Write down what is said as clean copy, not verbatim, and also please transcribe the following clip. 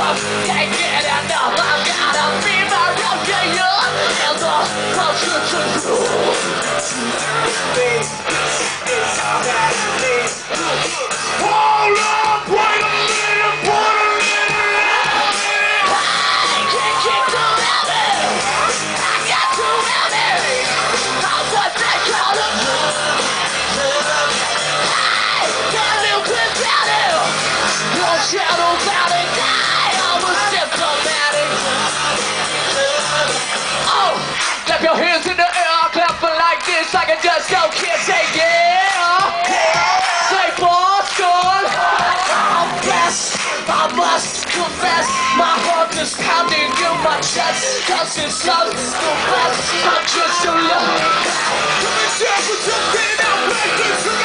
can't get enough. I gotta be my real you and the culture to you. Hold up, wait a minute, put a minute. I can't keep doing it. I got to help it. I'm what they call it. Hey, got a little clip out it. No shadow about it. I'm a symptomatic. Oh, clap your hands in the air, clapping like this. I can just go kiss, say yeah. Say Boston. I'm blessed, I must confess. My heart is pounding in my chest, cause it's love, the best. I'm just a love. Come and share with something, I'll break this.